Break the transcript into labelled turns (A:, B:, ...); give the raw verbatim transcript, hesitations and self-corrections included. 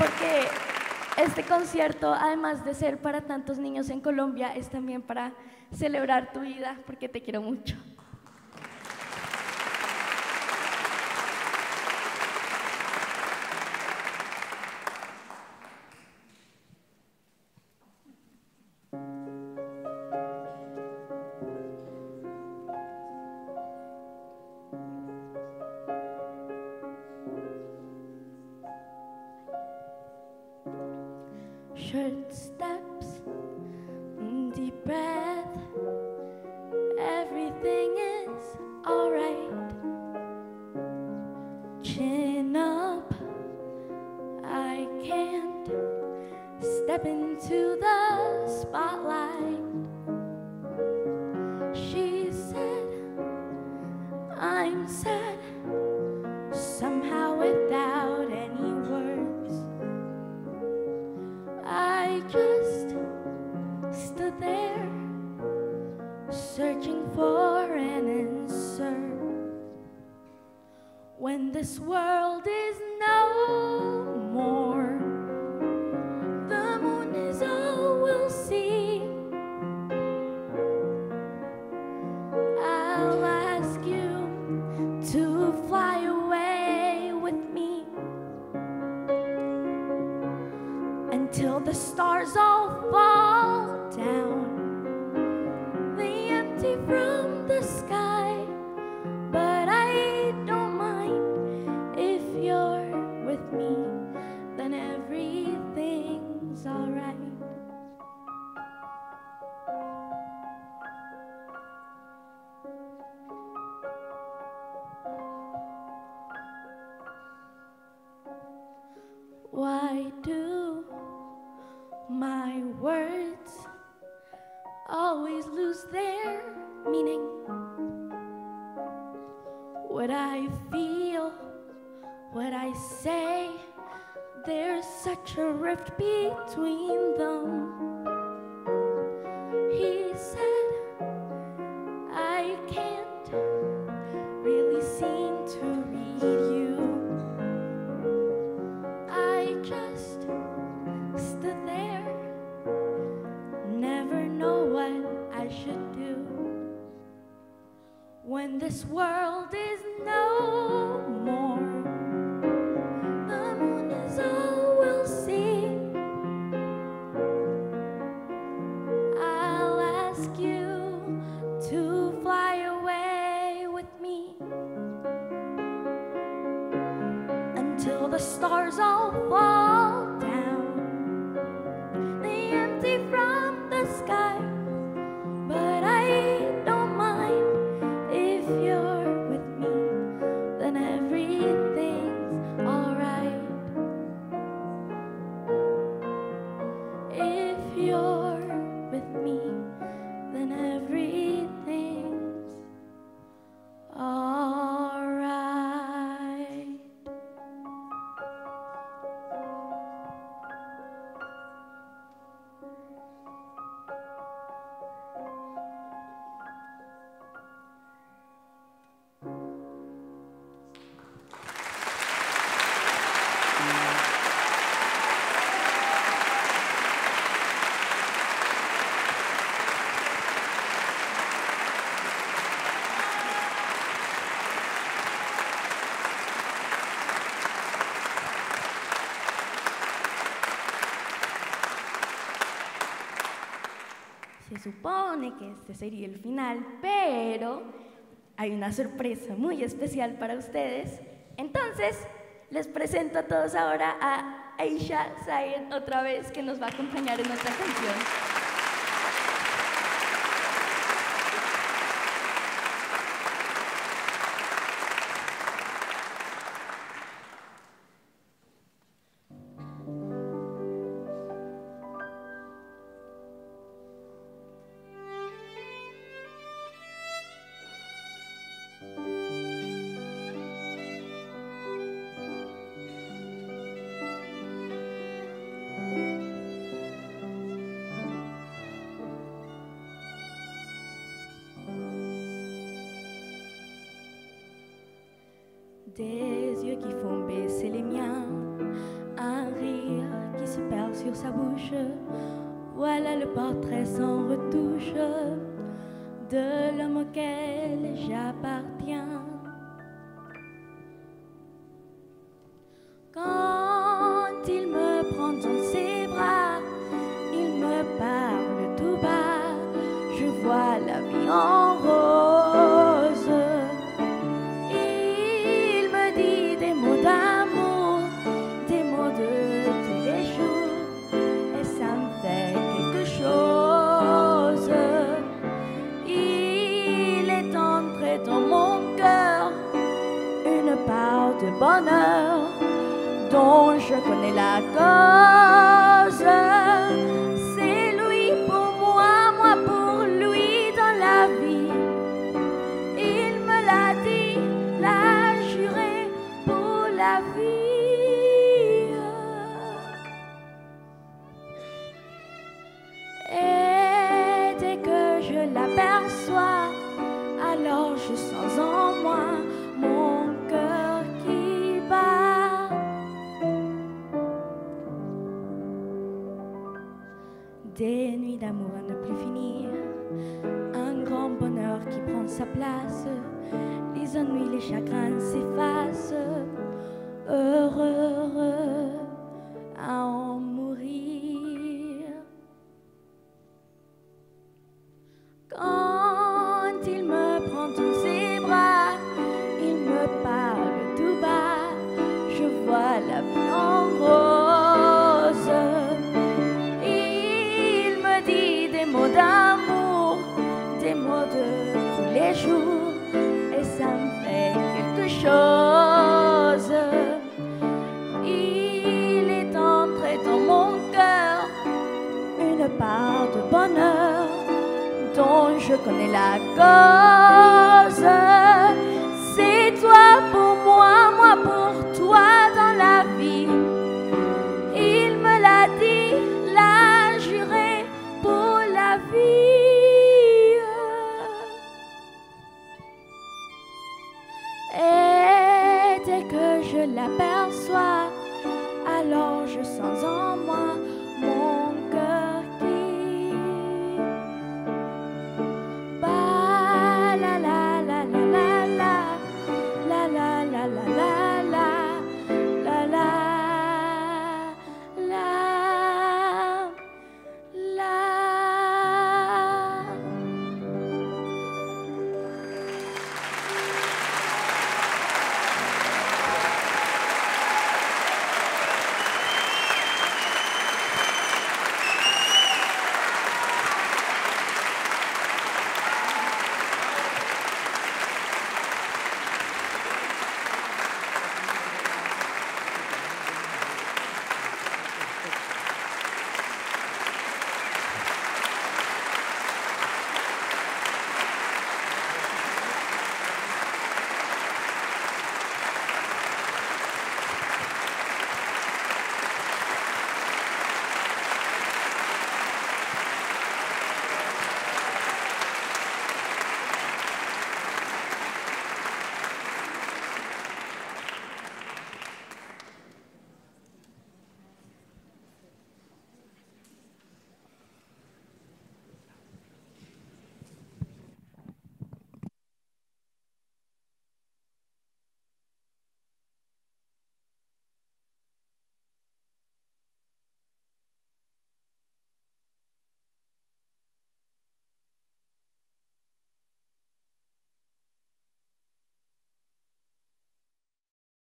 A: porque este concierto, además de ser para tantos niños en Colombia, es también para celebrar tu vida, porque te quiero mucho. Short steps, deep breath, everything is alright. Chin up, I can't step into the spotlight. She said, I'm sad, somehow without any words. I just stood there, searching for an answer. When this world is no more, the moon is all we'll see. I'll ask you to fly away with me until the stars all fall down. They empty from the sky, but I don't mind. If you're with me, then everything's alright. Why do my words always lose their meaning? What I feel, what I say, there's such a rift between them. He said, I can't really seem to read you. I just stood there, never know what I should do. When this world is no more, the moon is all we'll see. I'll ask you to fly away with me until the stars all fall down. They empty from the sky, but I don't mind. If you're with me, then everything's alright. If you're with me, then everything's alright. Se supone que este sería el final, pero hay una sorpresa muy especial para ustedes. Entonces, les presento a todos ahora a Aisha Zayn otra vez, que nos va a acompañar en nuestra canción. Des yeux qui font baisser les miens, un un rire qui se perd sur sa bouche. Voilà le portrait sans retouche de l'homme auquel j'appartiens. Quand il me prend dans ses bras, il me parle tout bas, je vois la vie en rose. Il me dit des mots d'amour, des mots de tous les jours, et ça me fait quelque chose. Il est entré dans mon cœur une part de bonheur dont je connais la cause. C'est lui pour moi, moi pour lui dans la vie. Il me l'a dit, l'a juré pour la vie. Et dès que je l'aperçois, alors je sens en moi mon cœur qui bat. Des nuits d'amour à ne plus finir, un grand bonheur qui prend sa place, les ennuis, les chagrins s'effacent, heureux, heureux à en mourir. Quand il me prend dans ses bras, il me parle tout bas, je vois la vie en rose. Des mots d'amour, des mots de tous les jours, et ça me fait quelque chose. Il est entré dans mon cœur une part de bonheur dont je connais la cause. C'est toi pour moi, moi pour toi dans la vie. Il me l'a dit, l'a juré pour la vie. Et dès que je l'aperçois, alors je sens en moi